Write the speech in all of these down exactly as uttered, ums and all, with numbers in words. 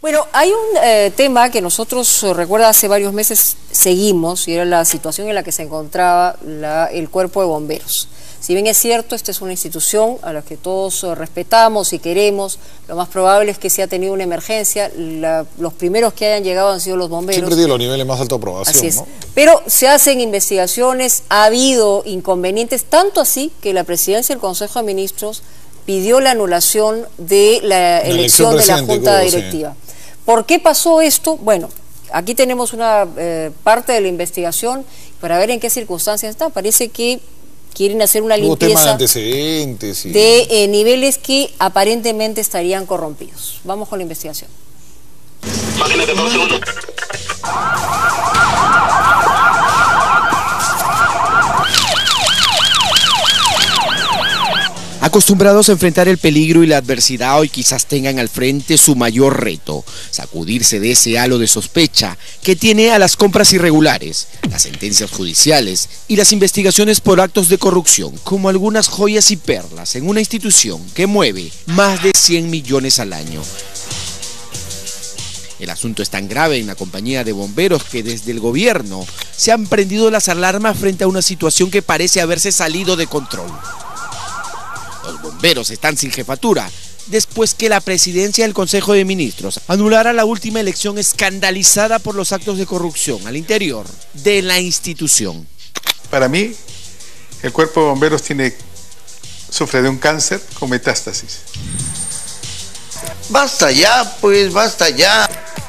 Bueno, hay un eh, tema que nosotros, eh, recuerda, hace varios meses seguimos, y era la situación en la que se encontraba la, el Cuerpo de Bomberos. Si bien es cierto, esta es una institución a la que todos eh, respetamos y queremos, lo más probable es que si ha tenido una emergencia, la, los primeros que hayan llegado han sido los bomberos. Siempre tiene los niveles más altos de aprobación, así es, ¿no? Pero se hacen investigaciones, ha habido inconvenientes, tanto así que la Presidencia del Consejo de Ministros pidió la anulación de la, la elección, elección de la Junta Directiva. Sí. ¿Por qué pasó esto? Bueno, aquí tenemos una eh, parte de la investigación para ver en qué circunstancias está. Parece que quieren hacer una Hubo limpieza temas de antecedentes y... de eh, niveles que aparentemente estarían corrompidos. Vamos con la investigación. Acostumbrados a enfrentar el peligro y la adversidad, hoy quizás tengan al frente su mayor reto, sacudirse de ese halo de sospecha que tiene a las compras irregulares, las sentencias judiciales y las investigaciones por actos de corrupción, como algunas joyas y perlas en una institución que mueve más de cien millones al año. El asunto es tan grave en la compañía de bomberos que desde el gobierno se han prendido las alarmas frente a una situación que parece haberse salido de control. Los bomberos están sin jefatura, después que la presidencia del Consejo de Ministros anulara la última elección escandalizada por los actos de corrupción al interior de la institución. Para mí, el cuerpo de bomberos tiene, sufre de un cáncer con metástasis. Basta ya, pues, basta ya.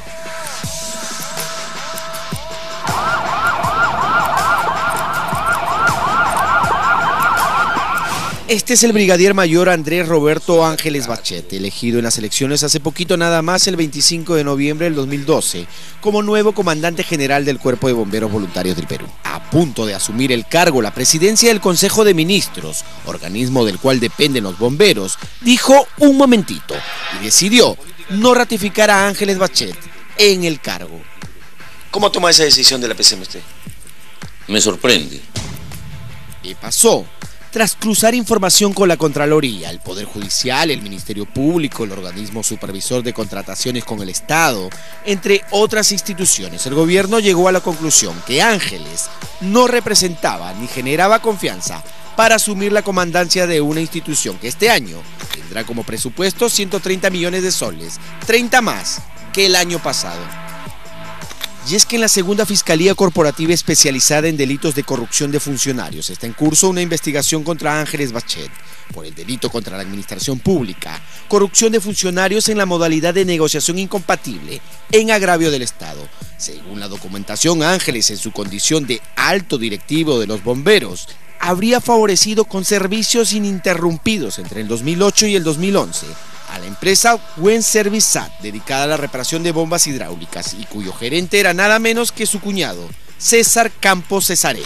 Este es el brigadier mayor Andrés Roberto Ángeles Bachet, elegido en las elecciones hace poquito nada más, el veinticinco de noviembre del dos mil doce, como nuevo comandante general del Cuerpo de Bomberos Voluntarios del Perú. A punto de asumir el cargo, la presidencia del Consejo de Ministros, organismo del cual dependen los bomberos, dijo un momentito y decidió no ratificar a Ángeles Bachet en el cargo. ¿Cómo toma esa decisión de la P C M usted? Me sorprende. ¿Qué pasó? Tras cruzar información con la Contraloría, el Poder Judicial, el Ministerio Público, el organismo supervisor de contrataciones con el Estado, entre otras instituciones, el gobierno llegó a la conclusión que Ángeles no representaba ni generaba confianza para asumir la comandancia de una institución que este año tendrá como presupuesto ciento treinta millones de soles, treinta más que el año pasado. Y es que en la segunda Fiscalía Corporativa especializada en delitos de corrupción de funcionarios está en curso una investigación contra Ángeles Bachet por el delito contra la administración pública, corrupción de funcionarios en la modalidad de negociación incompatible en agravio del Estado. Según la documentación, Ángeles, en su condición de alto directivo de los bomberos, habría favorecido con servicios ininterrumpidos entre el dos mil ocho y el dos mil once a la empresa Buen Service S A T, dedicada a la reparación de bombas hidráulicas y cuyo gerente era nada menos que su cuñado, César Campos Cesaré.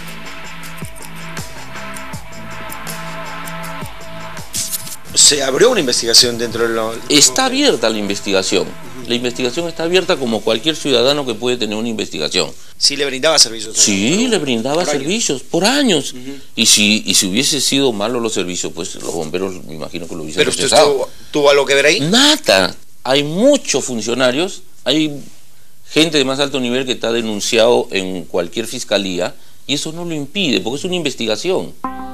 ¿Se abrió una investigación dentro de la...? Está abierta la investigación. La investigación está abierta como cualquier ciudadano que puede tener una investigación. ¿Sí le brindaba servicios? Sí, le brindaba por servicios, años. por años. Uh-huh. Y si y si hubiese sido malos los servicios, pues los bomberos me imagino que lo hubiesen ¿Pero usted rechazado. tuvo, tuvo algo que ver ahí? Nada. Hay muchos funcionarios, hay gente de más alto nivel que está denunciado en cualquier fiscalía y eso no lo impide, porque es una investigación.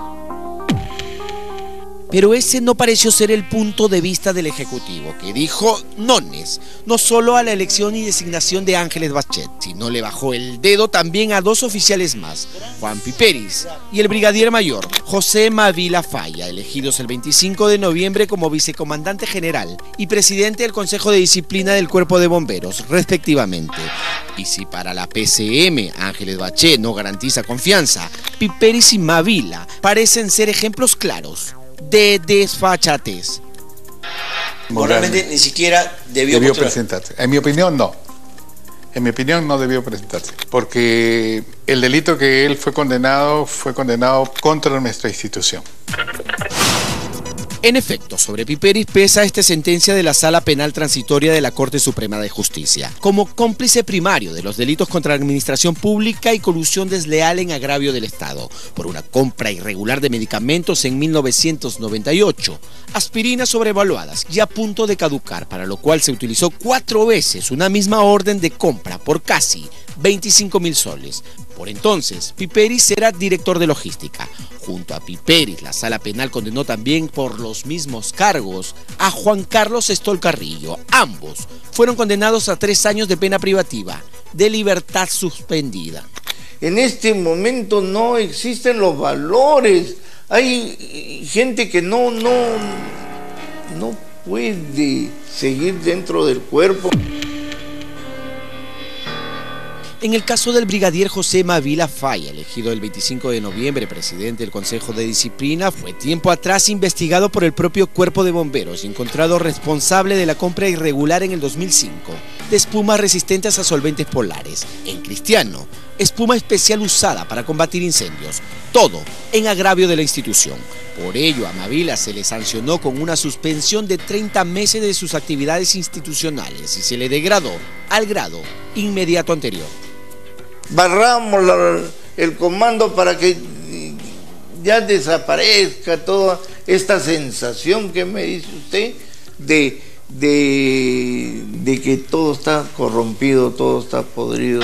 Pero ese no pareció ser el punto de vista del Ejecutivo, que dijo nones, no solo a la elección y designación de Ángeles Bachet, sino le bajó el dedo también a dos oficiales más, Juan Piperis y el brigadier mayor José Mavila Falla, elegidos el veinticinco de noviembre como vicecomandante general y presidente del Consejo de Disciplina del Cuerpo de Bomberos, respectivamente. Y si para la P C M Ángeles Bachet no garantiza confianza, Piperis y Mavila parecen ser ejemplos claros de desfachatez. Moralmente ni siquiera debió, debió presentarse. En mi opinión, no. En mi opinión, no debió presentarse. Porque el delito que él fue condenado, fue condenado contra nuestra institución. En efecto, sobre Piperis pesa esta sentencia de la Sala Penal Transitoria de la Corte Suprema de Justicia, como cómplice primario de los delitos contra la administración pública y colusión desleal en agravio del Estado, por una compra irregular de medicamentos en mil novecientos noventa y ocho, aspirinas sobrevaluadas y a punto de caducar, para lo cual se utilizó cuatro veces una misma orden de compra por casi veinticinco mil soles. Por entonces, Piperis era director de logística. Junto a Piperis, la Sala Penal condenó también por los mismos cargos a Juan Carlos Estol Carrillo. Ambos fueron condenados a tres años de pena privativa de libertad suspendida. En este momento no existen los valores. Hay gente que no, no, no puede seguir dentro del cuerpo. En el caso del brigadier José Mavila Falla, elegido el veinticinco de noviembre presidente del Consejo de Disciplina, fue tiempo atrás investigado por el propio Cuerpo de Bomberos y encontrado responsable de la compra irregular en el dos mil cinco de espumas resistentes a solventes polares. En Cristiano, espuma especial usada para combatir incendios, todo en agravio de la institución. Por ello, a Mavila se le sancionó con una suspensión de treinta meses de sus actividades institucionales y se le degradó al grado inmediato anterior. Barramos la, el comando para que ya desaparezca toda esta sensación que me dice usted de, de, de que todo está corrompido, todo está podrido.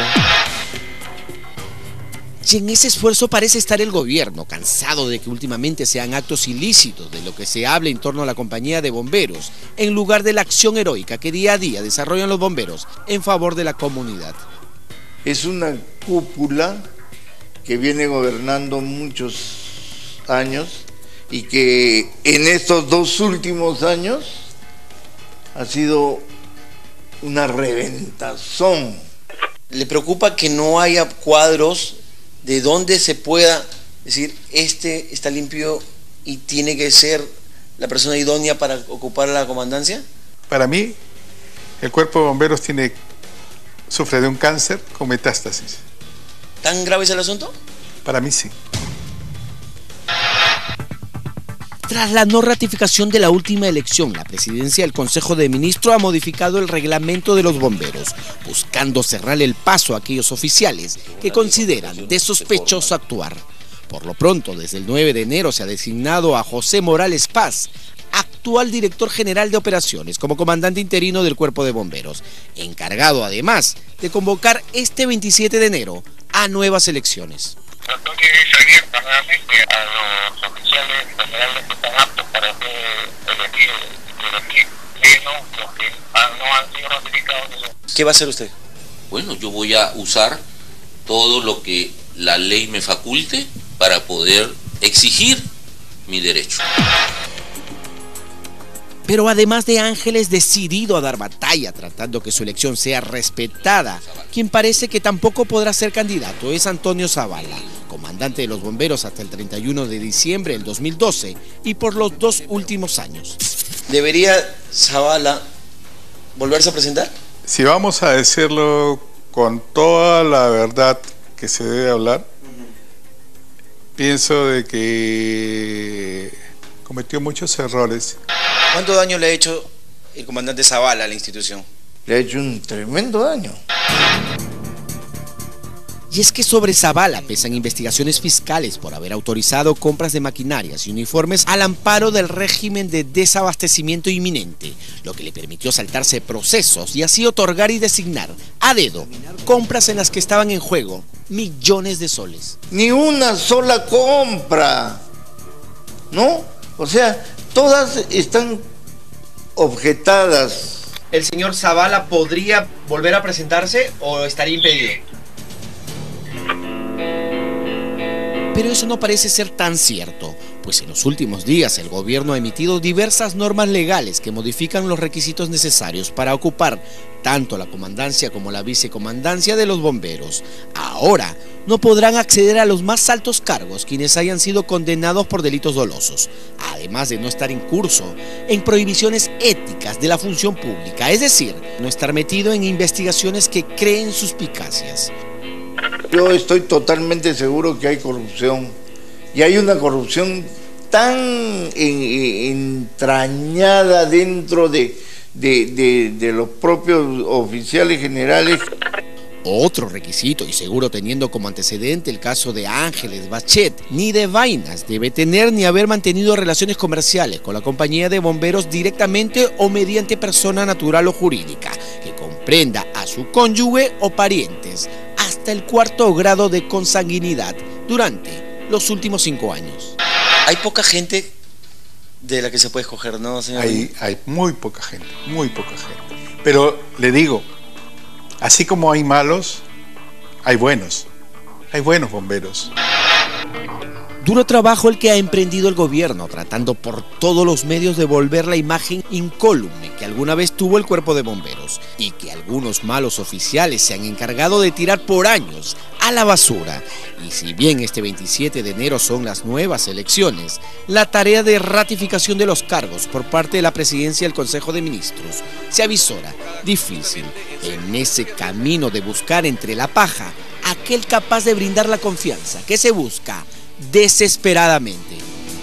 Y en ese esfuerzo parece estar el gobierno, cansado de que últimamente sean actos ilícitos de lo que se habla en torno a la compañía de bomberos, en lugar de la acción heroica que día a día desarrollan los bomberos en favor de la comunidad. Es una cúpula que viene gobernando muchos años y que en estos dos últimos años ha sido una reventazón. ¿Le preocupa que no haya cuadros de donde se pueda decir, este está limpio y tiene que ser la persona idónea para ocupar la comandancia? Para mí, el cuerpo de bomberos tiene, sufre de un cáncer con metástasis. ¿Tan grave es el asunto? Para mí sí. Tras la no ratificación de la última elección, la presidencia del Consejo de Ministros ha modificado el reglamento de los bomberos, buscando cerrar el paso a aquellos oficiales que consideran de sospechoso actuar. Por lo pronto, desde el nueve de enero se ha designado a José Morales Paz, actual director general de operaciones, como comandante interino del Cuerpo de Bomberos, encargado además de convocar este veintisiete de enero a nuevas elecciones. Entonces es abierta nuevamente a los oficiales generales que están aptos para ser elegidos, elegir menos los que no han sido ratificados. ¿Qué va a hacer usted? Bueno, yo voy a usar todo lo que la ley me faculte para poder exigir mi derecho. Pero además de Ángeles decidido a dar batalla tratando que su elección sea respetada, quien parece que tampoco podrá ser candidato es Antonio Zavala, comandante de los bomberos hasta el treinta y uno de diciembre del dos mil doce y por los dos últimos años. ¿Debería Zavala volverse a presentar? Si vamos a decirlo con toda la verdad que se debe hablar, uh-huh. pienso de que cometió muchos errores. ¿Cuánto daño le ha hecho el comandante Zavala a la institución? Le ha hecho un tremendo daño. Y es que sobre Zavala pesan investigaciones fiscales por haber autorizado compras de maquinarias y uniformes al amparo del régimen de desabastecimiento inminente, lo que le permitió saltarse procesos y así otorgar y designar a dedo compras en las que estaban en juego millones de soles. Ni una sola compra, ¿no? O sea, todas están objetadas. ¿El señor Zavala podría volver a presentarse o estaría impedido? Pero eso no parece ser tan cierto, pues en los últimos días el gobierno ha emitido diversas normas legales que modifican los requisitos necesarios para ocupar tanto la comandancia como la vicecomandancia de los bomberos. Ahora no podrán acceder a los más altos cargos quienes hayan sido condenados por delitos dolosos, además de no estar en curso en prohibiciones éticas de la función pública, es decir, no estar metido en investigaciones que creen suspicacias. Yo estoy totalmente seguro que hay corrupción, y hay una corrupción tan en, entrañada dentro de, de, de, de los propios oficiales generales. Otro requisito, y seguro teniendo como antecedente el caso de Ángeles Bachet, ni de vainas debe tener ni haber mantenido relaciones comerciales con la compañía de bomberos directamente o mediante persona natural o jurídica, que comprenda a su cónyuge o parientes, hasta el cuarto grado de consanguinidad durante los últimos cinco años. Hay poca gente de la que se puede escoger, ¿no, señor? Hay, hay muy poca gente, muy poca gente. Pero le digo, así como hay malos, hay buenos. Hay buenos bomberos. Duro trabajo el que ha emprendido el gobierno, tratando por todos los medios de volver la imagen incólume que alguna vez tuvo el cuerpo de bomberos y que algunos malos oficiales se han encargado de tirar por años a la basura. Y si bien este veintisiete de enero son las nuevas elecciones, la tarea de ratificación de los cargos por parte de la presidencia del Consejo de Ministros se avisora difícil en ese camino de buscar entre la paja aquel capaz de brindar la confianza que se busca desesperadamente.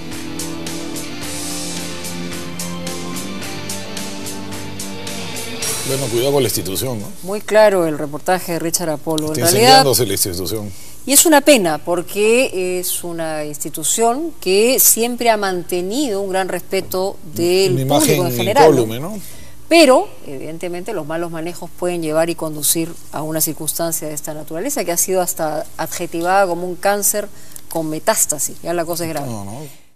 Bueno, cuidado con la institución, ¿no? Muy claro el reportaje de Richard Apolo. Está en realidad, incendiándose la institución. Y es una pena porque es una institución que siempre ha mantenido un gran respeto del una público imagen en general, incólume, ¿no? Pero, evidentemente, los malos manejos pueden llevar y conducir a una circunstancia de esta naturaleza que ha sido hasta adjetivada como un cáncer con metástasis. Ya la cosa es grave. No, no.